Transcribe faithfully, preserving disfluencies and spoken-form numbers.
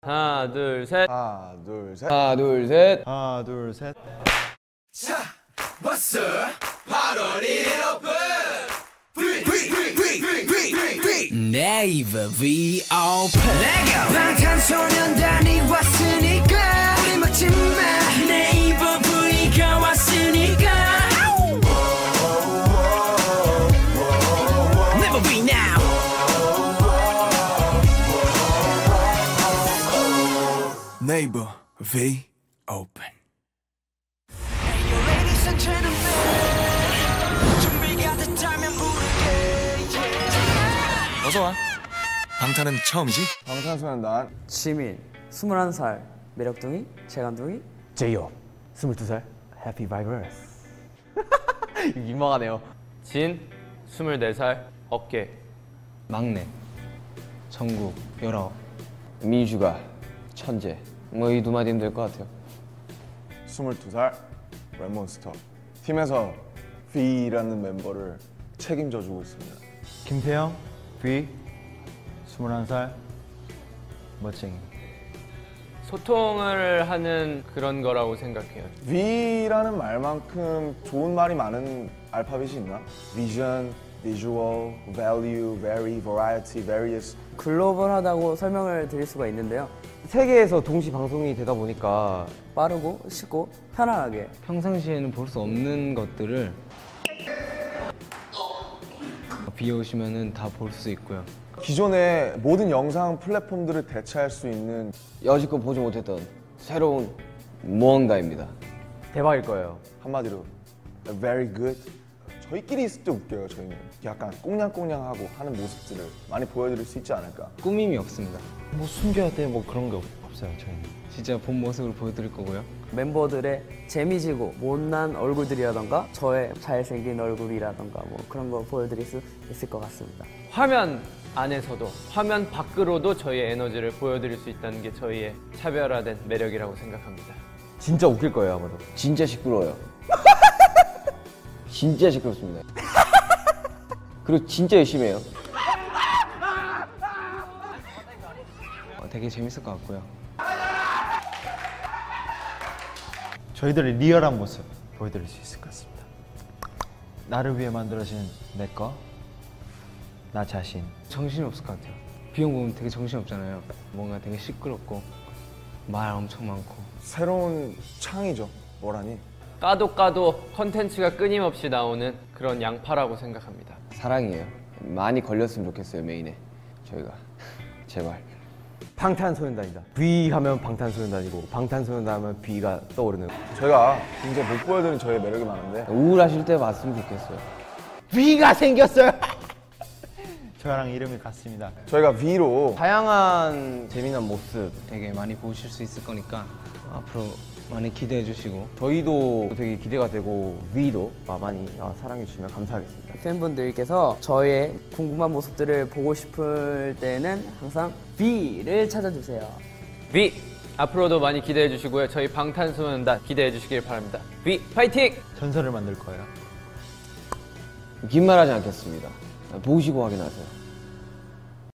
하나, 둘, 셋. 하나, 둘, 셋. 하나, 둘, 셋. 하나, 둘, 셋. 자, 왔어. 팔월 일일 오픈. 네이버 V 오픈. 방탄소년단이 왔으니까 우리 멋진 말. 네이버 V가 왔으니까. Never be now. 네이버 V 오픈. 어서와. 방탄은 처음이지? 방탄소년단 지민, 스물한 살, 매력둥이, 재간둥이. 제이홉, 스물두 살, 해피 바이브스. 민망하네요. 진, 스물네 살, 어깨. 막내, 정국, 열아홉. 민슈가, 천재. 뭐 이 두 마디면 될 것 같아요. 스물두 살, 랩몬스터. 팀에서 V라는 멤버를 책임져주고 있습니다. 김태형, V, 스물한 살, 멋쟁이. 소통을 하는 그런 거라고 생각해요. V라는 말만큼 좋은 말이 많은 알파벳이 있나? Vision, Visual, Value, Vary, Variety, Various. 글로벌하다고 설명을 드릴 수가 있는데요. 세계에서 동시 방송이 되다 보니까 빠르고 쉽고 편안하게. 평상시에는 볼 수 없는 것들을 비에 오시면은 다 볼 수 있고요. 기존의 모든 영상 플랫폼들을 대체할 수 있는 여지껏 보지 못했던 새로운 무언가입니다. 대박일 거예요. 한마디로 very good. 저희끼리 있을 때 웃겨요. 저희는 약간 꽁냥꽁냥하고 하는 모습들을 많이 보여드릴 수 있지 않을까. 꾸밈이 없습니다. 뭐 숨겨야 돼, 뭐 그런 게 없어요, 저희는. 진짜 본 모습을 보여드릴 거고요. 멤버들의 재미지고 못난 얼굴들이라던가 저의 잘생긴 얼굴이라던가 뭐 그런 거 보여드릴 수 있을 것 같습니다. 화면 안에서도 화면 밖으로도 저희의 에너지를 보여드릴 수 있다는 게 저희의 차별화된 매력이라고 생각합니다. 진짜 웃길 거예요, 아마도. 진짜 시끄러워요. 진짜 시끄럽습니다. 그리고 진짜 열심히 해요. 어, 되게 재밌을 것 같고요. 저희들의 리얼한 모습 보여드릴 수 있을 것 같습니다. 나를 위해 만들어진 내 거, 나 자신. 정신이 없을 것 같아요. 비형 보면 되게 정신없잖아요. 뭔가 되게 시끄럽고 말 엄청 많고. 새로운 창이죠. 뭐라니? 까도 까도 컨텐츠가 끊임없이 나오는 그런 양파라고 생각합니다. 사랑이에요. 많이 걸렸으면 좋겠어요, 메인에. 저희가. 제발. 방탄소년단이다. V 하면 방탄소년단이고 방탄소년단 하면 B가 떠오르는. 저희가 굉장히 못 보여드린 저희의 매력이 많은데 우울하실 때 봤으면 좋겠어요. V가 생겼어요! 저랑 이름이 같습니다. 저희가 V로 다양한 재미난 모습 되게 많이 보실 수 있을 거니까 앞으로 많이 기대해 주시고 저희도 되게 기대가 되고 V도 많이 사랑해 주시면 감사하겠습니다. 팬분들께서 저의 궁금한 모습들을 보고 싶을 때는 항상 V를 찾아주세요. V! 앞으로도 많이 기대해 주시고요. 저희 방탄소년단 기대해 주시길 바랍니다. V! 파이팅! 전설을 만들 거예요. 긴 말 하지 않겠습니다. 보시고 확인하세요.